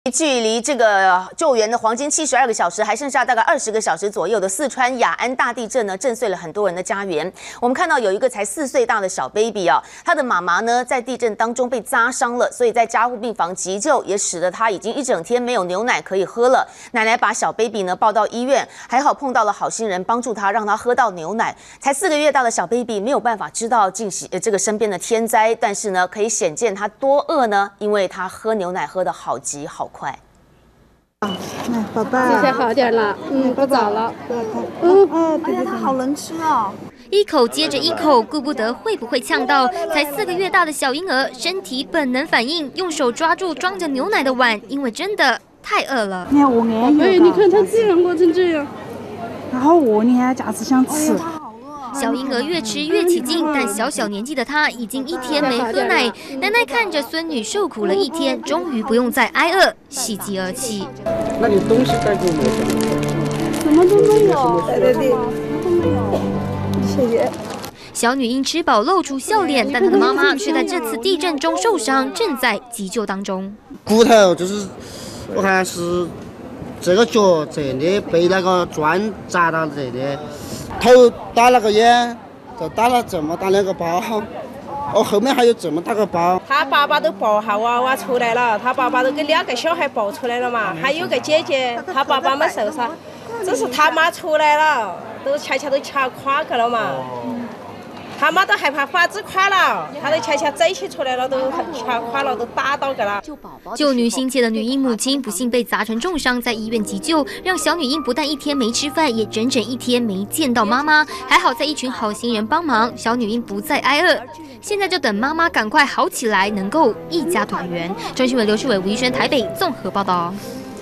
距离这个救援的黄金72个小时还剩下大概20个小时左右的四川雅安大地震呢，震碎了很多人的家园。我们看到有一个才4岁大的小 baby 啊，他的妈妈呢在地震当中被砸伤了，所以在加护病房急救，也使得他已经一整天没有牛奶可以喝了。奶奶把小 baby 呢抱到医院，还好碰到了好心人帮助他，让他喝到牛奶。才4个月大的小 baby 没有办法知道这个身边的天灾，但是呢可以显见他多饿呢，因为他喝牛奶喝得好急好快。 来，宝贝， 现在好点了，不早了。 哎呀，它好能吃哦！ 一口接着一口，顾不得会不会呛到。才4个月大的小婴儿，身体本能反应，用手抓住装着牛奶的碗，因为真的太饿了。 你看我也有。 哎，你看它这样饿成这样， 然后我你看假子想吃。 小婴儿越吃越起劲，但小年纪的他已经1天没喝奶。奶奶看着孙女受苦了1天，终于不用再挨饿，喜极而泣。 那你东西带够没有？ 什么都没有。 对， 什么都没有。 谢谢。 小女婴吃饱露出笑脸，但她的妈妈却在这次地震中受伤，正在急救当中。 骨头就是我看是这个脚这里被那个砖砸到这里。头打了个眼，就打了这么大2个包，后面还有这么大个包。 他爸爸都抱下娃娃出来了，他爸爸都给2个小孩抱出来了嘛，还有个姐姐，他爸爸没受伤，只是他妈出来了，都恰恰都掐垮去了嘛。他妈都害怕法子垮了，他都恰恰嘴起出来了，都掐垮了，都打倒去了。 救女心切的女婴母亲不幸被砸成重伤，在医院急救，让小女婴不但1天没吃饭，也整整1天没见到妈妈。还好在一群好心人帮忙，小女婴不再挨饿。现在就等妈妈赶快好起来，能够一家团圆。中新闻刘世伟、吴一轩台北综合报道。